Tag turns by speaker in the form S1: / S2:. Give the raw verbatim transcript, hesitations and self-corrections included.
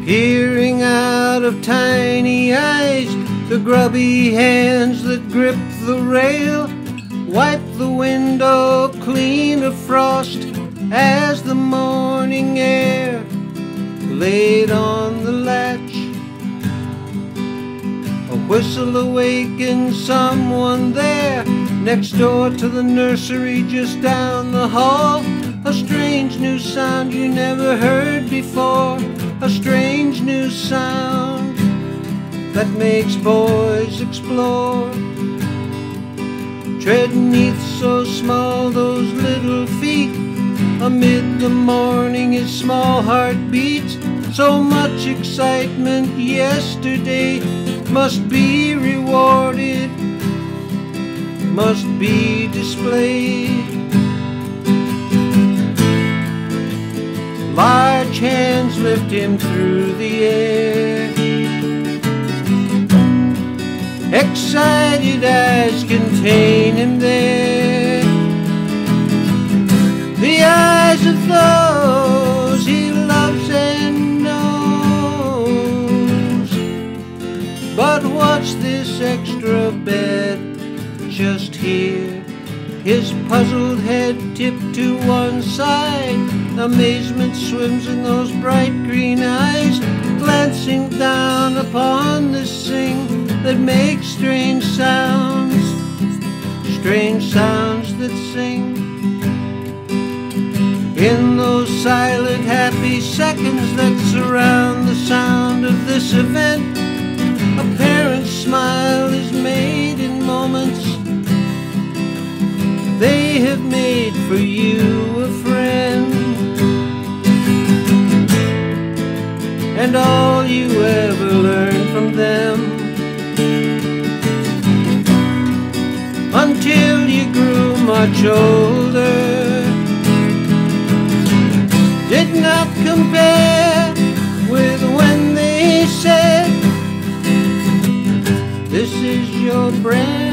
S1: peering out of tiny eyes, the grubby hands that grip the rail, wipe the window clean of frost as the morning air laid on the latch. A whistle awakens someone there, next door to the nursery just down the hall. A strange new sound you never heard before, a strange new sound that makes boys explore. Tread neath so small those little feet, amid the morning his small heart beats. So much excitement yesterday must be rewarded, must be displayed. Large hands lift him through the air, excited eyes contain him there, the eyes of those he loves and knows. But what's this extra bed just here? His puzzled head tipped to one side, amazement swims in those bright green eyes, glancing down upon this thing that makes strange sounds, strange sounds that sing. In those silent happy seconds that surround the sound of this event, a parent's smile is made in moments. They have made for you a friend, and all you ever learn from them, until you grew much older, did not compare with when they said, this is your brand